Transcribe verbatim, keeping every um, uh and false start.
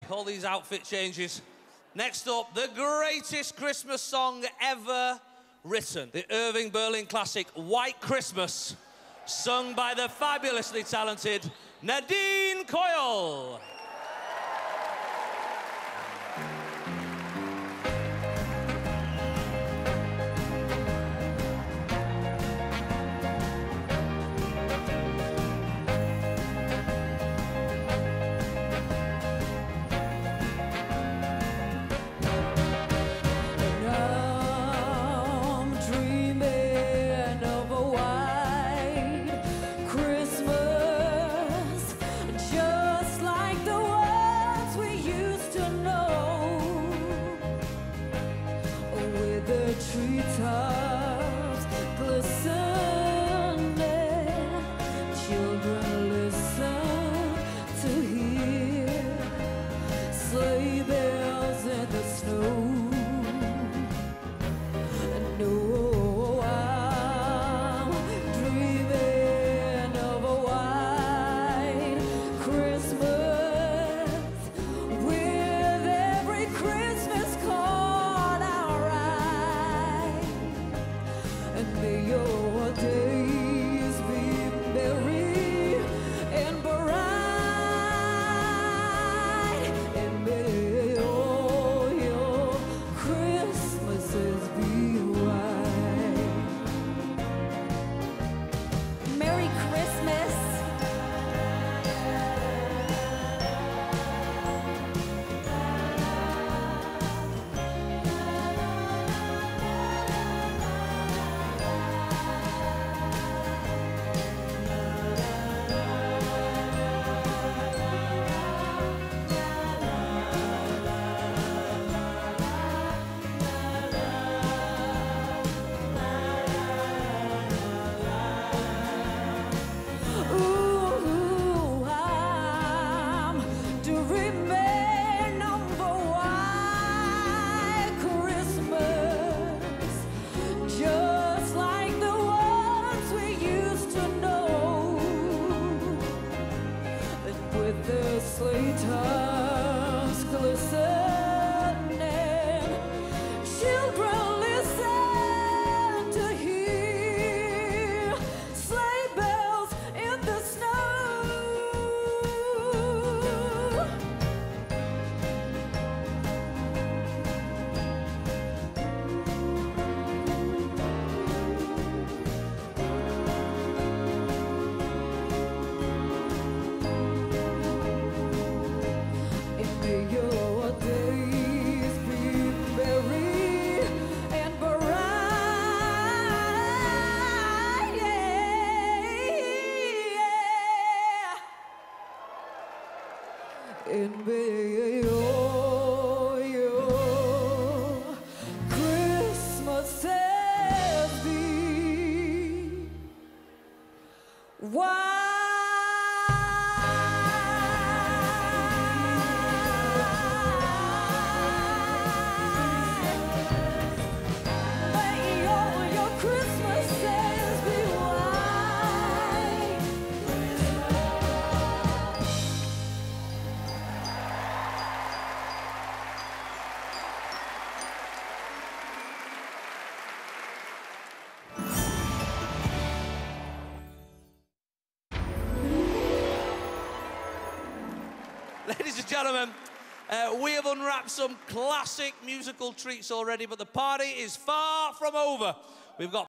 all these outfit changes. Next up, the greatest Christmas song ever written. The Irving Berlin classic, White Christmas, sung by the fabulously talented Nadine Coyle. Treetops glistening, children listen to hear sleigh bells in the snow. And oh, I'm dreaming of a white Christmas with every Christmas card I write. And may your days be merry and bright, and may all your Christmases be white. Merry Christmas. The sleigh tops glistening, children listen to hear sleigh bells in the snow. May your days be merry and bright, yeah. And may all your Christmases be white. Ladies and gentlemen, uh, we have unwrapped some classic musical treats already, but the party is far from over. We've got